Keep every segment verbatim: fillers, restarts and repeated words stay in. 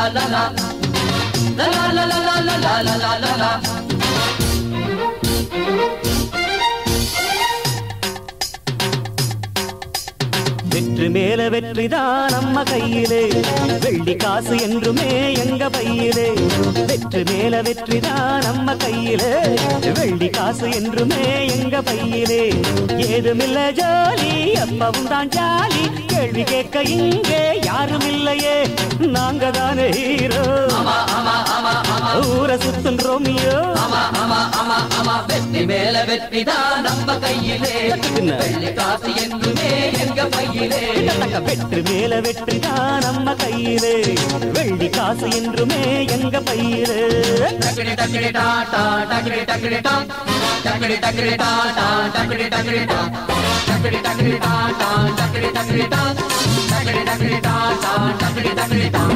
வெற்றிமேல வெற்றிதான் நம்ம கையிலே, வெள்ளி காசு என்றுமே எங்க பையிலே. வெற்றிமேல வெற்றிதான் நம்ம கையிலே, வெள்ளி காசு என்றுமே எங்க பையிலே. ஏதுமில்ல ஜோலி எப்பவும் தான் ஜாலி, கேள்வி கேட்க இங்கே யாரும் இல்லையே, நாங்க தானே ஹீரோ. ஊரை சுத்தும் ரோமியோ. வெற்றிமேல வெற்றிதான் நம்ம கையிலே, வெள்ளி காசு என்றுமே எங்க பையிலே. வெற்றி மேல வெற்றிதான் நம்ம கையிலே, வெள்ளி காசு என்றுமே எங்க பையிலே. டக்கடி டக்கடி டாடா டக்கடி டக்கடி டா டக்கடி டக்கடி டாடா டக்கடி டக்கடி டா டக்கடி டக்கடி டாடா டக்கடி டக்கடி டா டக்கடி டக்கடி டாடா டக்கடி டக்கடி டா.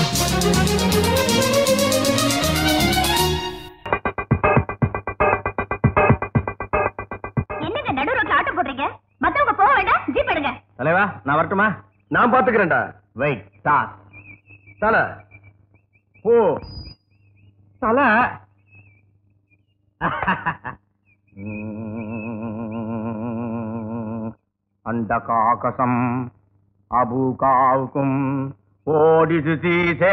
என்னங்க நடுரோட்ல ஆட்டம் போடுறீங்க? மத்தவங்க போக வேண்டாம், ஜீப் எடுங்க. தலைவா நான் வரட்டுமா? நான் பாத்துக்கிறேன்டா. Wait start. தல போ தல. அண்டகாகசம் அபுகாவுக்கும் ஓடிது சீசே.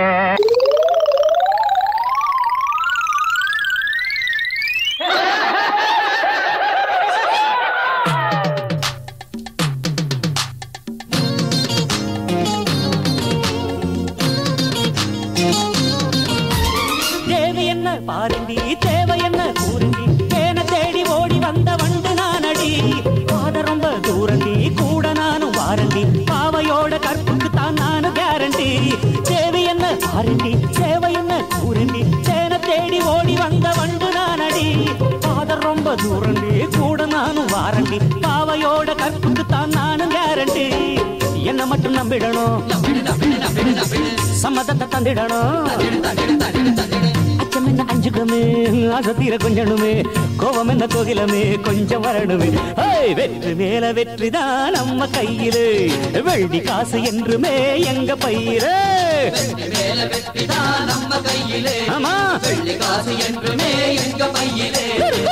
பாருண்டி தேவை என்ன கூறுண்டி, தேன தேடி ஓடி வந்த வண்டு நானடி. பாத ரொம்ப தூரண்டி கூட நானும் வாரண்டி, பாவையோட கற்புக்கு தான் நானும் கேரண்டி. தேவை என்ன பாருண்டி தேவை என்ன கூறுண்டி, தேன தேடி ஓடி வந்த வண்டு நானடி. பாத ரொம்ப தூரண்டி கூட நானும் வாரண்டி, பாவையோட கற்புக்கு தான் நானும் கேரண்டி. என்ன மட்டும் நம்பிடணும், சம்மதத்தை தந்திடணும். அச்சம் என்ன அஞ்சுகமே, ஆசை தீர கொஞ்சணுமே, கோபம் என்ன கோகிலமே கொஞ்சம் வரணுமே. வெற்றி மேல வெற்றிதான் நம்ம கையிலே, வெள்ளி காசு என்றுமே எங்க பையிலே. ஆமா வெள்ளி காசு என்றுமே எங்க பையிலே.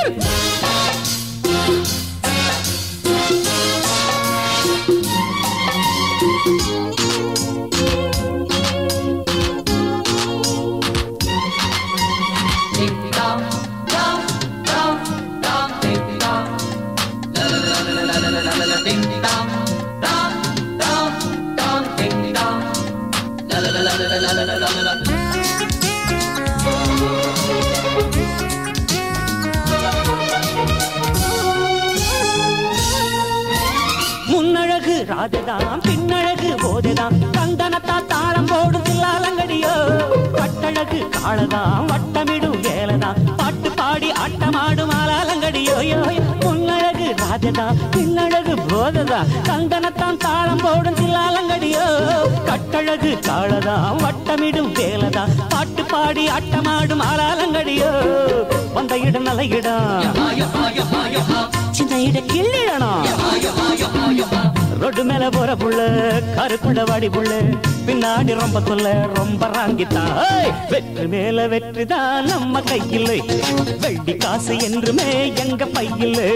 முன்னழகு ராஜதான் பின்னழகு போதைதான், தந்தனத்தா தாளம் போடும் தில்லாலங்கடியோ. பட்டழகு காலதான் வட்டமிடும் வேலைதான், பாட்டு பாடி ஆட்டமாடும் ஆலாலங்கடியோ. முன்னழகு ராஜதான் பின்னழகு போதைதான், தந்தனத்தான் தாளம் போடும் தில்லாலங்கடியோ. கட்டழகு காலதான் வட்டமிடும் வேலைதான், பாட்டு பாடி ஆட்டமாடும் ஆலாலங்கடியோ. வந்த இடம் நல்ல இடம், சின்ன இட கிள்ளிடணும். ரோடு மேல போற புள்ள கருக்குள்ள வாடி புள்ள, பின்னாடி ரொம்ப சொல்ல ரொம்ப ராங்கித்தான். வெற்றி மேல வெற்றிதான் நம்ம கையிலே, வெள்ளி காசு என்றுமே எங்க பையிலே.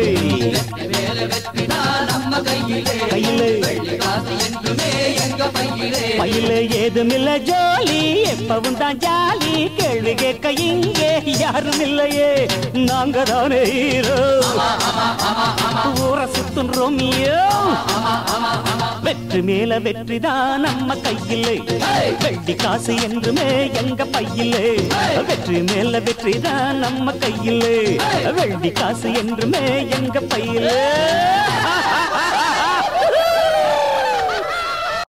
கையிலே பையிலே ஏதுமில்ல ஜோலி, எப்பவும் தான் ஜாலி, கேள்வி கேட்க இங்கே யாரும் இல்லையே, நாங்க தானே ஹீரோ. ஊரை சுத்தும் ரோமியோ. வெற்றி மேல வெற்றிதான் நம்ம கையிலே, வெள்ளி காசு என்றுமே எங்க பையிலே. வெற்றி மேல வெற்றிதான் நம்ம கையிலே, வெள்ளி காசு என்றுமே எங்க பையிலே.